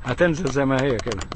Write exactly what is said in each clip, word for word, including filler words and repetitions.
هتنزل زي ما هي كده.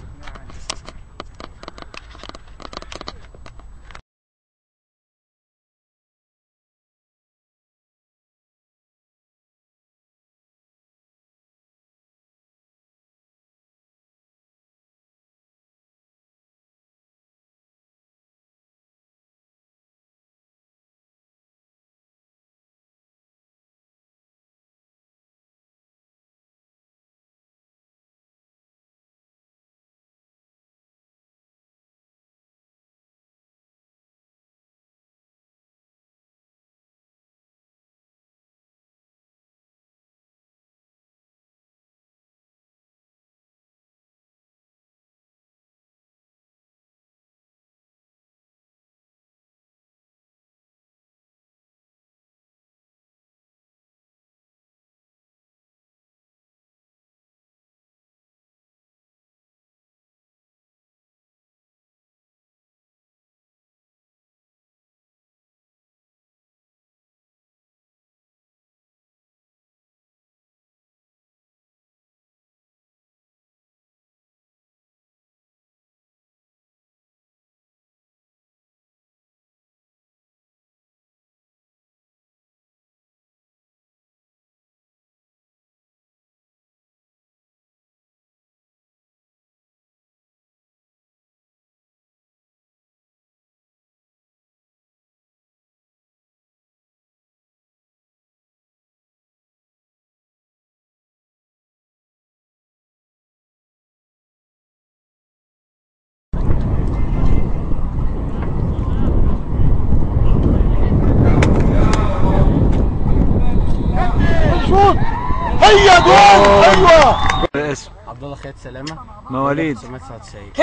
هيا جول. ايوه. اسم عبد الله خالد سلامه، مواليد تسعمية وتسعة وتسعين.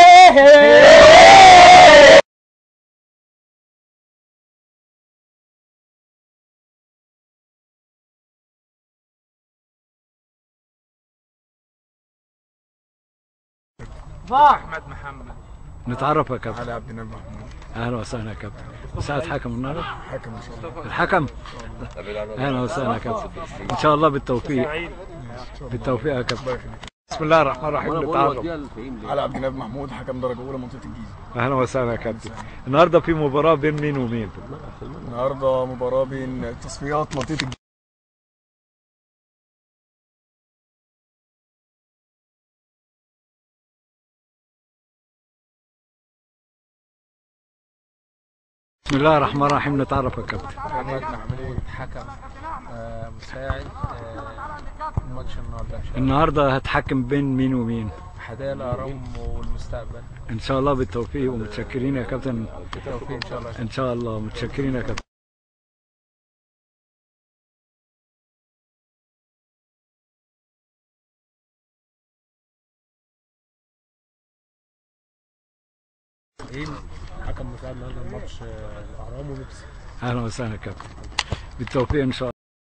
احمد محمد. نتعرف يا كابتن. علي عبد النبي محمود. اهلا وسهلا يا كابتن. مساعد حكم النهارده؟ حكم ان شاء الله. الحكم؟ اهلا وسهلا يا كابتن. ان شاء الله بالتوفيق. بالتوفيق يا كابتن. بسم الله الرحمن الرحيم. نتعرف. علي عبد النبي محمود، حكم درجه اولى منطقه الجيزه. اهلا وسهلا يا كابتن. النهارده في مباراه بين مين ومين؟ النهارده مباراه بين تصفيات منطقه الجيزه. بسم الله الرحمن الرحيم. نتعرف يا كابتن. محمد محمود، حكم آه مساعد آه الماتش النهارده ان شاء الله. النهارده هتحكم بين مين ومين؟ حدائق الاهرام والمستقبل. ان شاء الله بالتوفيق ومتشكرين يا كابتن. بالتوفيق ان شاء الله. ان شاء الله متشكرين يا كابتن. ايه حكم مساعد النهارده الماتش الاهرام وميكسي. اهلا وسهلا يا كابتن. بالتوفيق ان شاء الله.